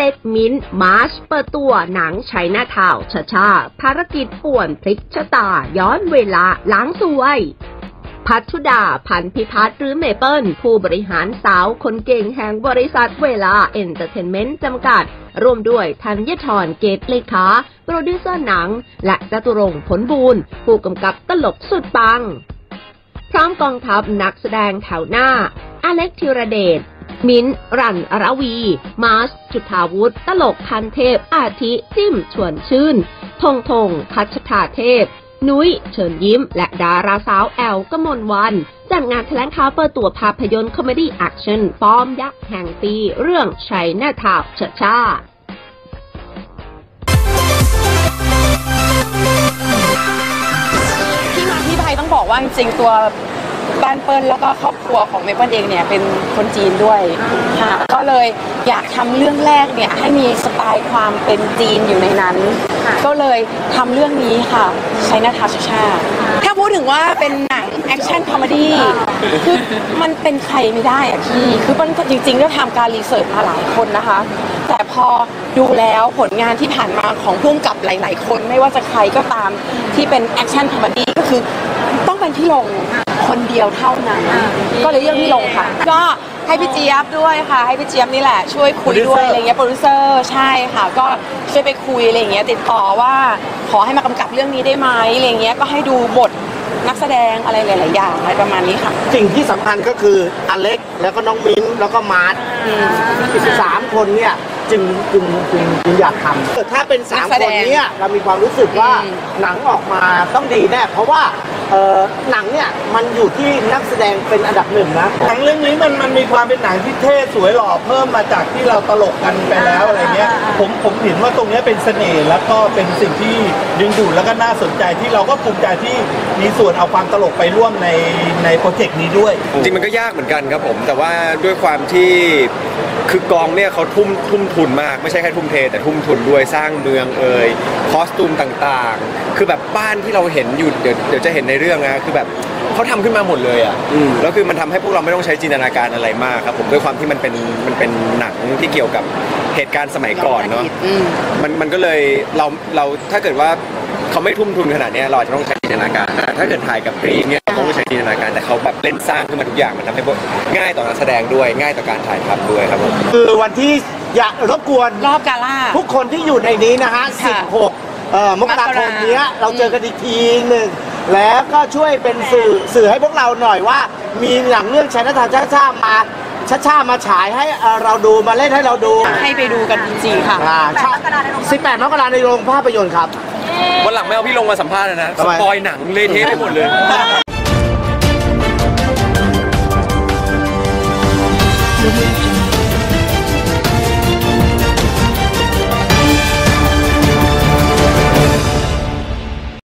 กมิ้นท์มาร์ชเปิดตัวหนังไชน่าทาวน์ชาภารกิจป่วนพลิกชะตาย้อนเวลาล้างสวยพัชชุดาพันธิพัฒน์หรือเมเปิลผู้บริหารสาวคนเก่งแห่งบริษัทเวลาเอนเตอร์เทนเมนต์จำกัดร่วมด้วยธัญธรเกตเลขาโปรดิวเซอร์หนังและจตุรงค์ผลบูรณ์ผู้กำกับตลกสุดปังพร้อมกองทัพนักแสดงแถวหน้าอเล็กธีรเดชมิ้นท์รันรวีมาร์ชจุฑาวุฒิตลกพันเทพอาทิจิ้มชวนชื่นธงพัชชาเทพนุ้ยเชิญยิ้มและดาราสาวแอลกมลวันจัดงานแถลงข่าวเปิดตัวภาพยนตร์คอมเมดี้แอคชั่นฟอร์มยักษ์แห่งปีเรื่องไชน่าทาวน์ชาที่มาที่ไปต้องบอกว่าจริงๆตัวบ้านเปิ้ลแล้วก็ครอบครัวของเมเปิ้ลเองเนี่ยเป็นคนจีนด้วยค่ะก็เลยอยากทำเรื่องแรกเนี่ยให้มีสไตล์ความเป็นจีนอยู่ในนั้นก็เลยทำเรื่องนี้ค่ะไชน่าทาวน์ชาถ้าพูดถึงว่าเป็นหนังแอคชั่นคอมเมดี้คือมันเป็นใครไม่ได้อะพี่คือมันจริงๆก็ทำการรีเสิร์ชมาหลายคนนะคะแต่พอดูแล้วผลงานที่ผ่านมาของผู้กำกับหลายๆคนไม่ว่าจะใครก็ตามที่เป็นแอคชั่นคอมเมดี้ก็คือต้องเป็นพี่ลงคนเดียวเท่านั้นก็เลยเลือกพี่ลงค่ะก็ให้พี่เจี๊ยบด้วยค่ะให้พี่เจี๊ยบนี่แหละช่วยคุยด้วยอะไรเงี้ยโปรดิวเซอร์ใช่ค่ะก็ช่วยไปคุยอะไรเงี้ยติดต่อว่าขอให้มากำกับเรื่องนี้ได้ไหมอะไรเงี้ยก็ให้ดูบทนักแสดงอะไรหลายๆอย่างอะไรประมาณนี้ค่ะสิ่งที่สำคัญก็คืออเล็กแล้วก็น้องมิ้นแล้วก็มาร์ท3 คนเนี่ยจึงอยากทำถ้าเป็น3 คนนี้เรามีความรู้สึกว่าหนังออกมาต้องดีแน่เพราะว่าหนังเนี่ยมันอยู่ที่นักแสดงเป็นอันดับ1นะหนังเรื่องนี้มันมีความเป็นหนังที่เท่สวยหล่อเพิ่มมาจากที่เราตลกกันไปแล้วอะไรเงี้ยผมเห็นว่าตรงนี้เป็นเสน่ห์แล้วก็เป็นสิ่งที่ดึงดูดแล้วก็น่าสนใจที่เราก็ภูมิใจที่มีส่วนเอาความตลกไปร่วมในโปรเจกต์นี้ด้วยจริงมันก็ยากเหมือนกันครับผมแต่ว่าด้วยความที่คือกองเนี่ยเขาทุ่มทุนมากไม่ใช่แค่ทุ่มเทแต่ทุ่มทุนด้วยสร้างเมืองคอสตูมต่างๆคือแบบบ้านที่เราเห็นอยู่เดี๋ยวจะเห็นในเรื่องนะคือแบบเขาทำขึ้นมาหมดเลยอ่ะแล้วคือมันทำให้พวกเราไม่ต้องใช้จินตนาการอะไรมากครับผมด้วยความที่มันเป็นหนังที่เกี่ยวกับเหตุการณ์สมัยก่อนเนาะมันก็เลยเราถ้าเกิดว่าเขาไม่ทุ่มทุนขนาดนี้เราจะต้องใช้จินตนาการถ้าเกิดถ่ายกับกรีนเนี่ยเราต้องใช้จินตนาการแต่เขาแบบเล่นสร้างขึ้นมาทุกอย่างมันทำให้ง่ายต่อนักแสดงด้วยง่ายต่อการถ่ายทำด้วยครับผมคือวันที่อยากรบกวนรอบกาล่าทุกคนที่อยู่ในนี้นะฮะ16 มกราคมนี้เราเจอกันอีกทีหนึ่งแล้วก็ช่วยเป็นสื่อให้พวกเราหน่อยว่ามีหนังเรื่องไชน่าทาวน์ชามาฉายให้เราดูมาเล่นให้เราดูให้ไปดูกันจริงๆค่ะ 18 มกราคมในโรงภาพยนตร์ครับวันหลังไม่เอาพี่ลงมาสัมภาษณ์นะสปอยหนังเละเทะไปหมดเลย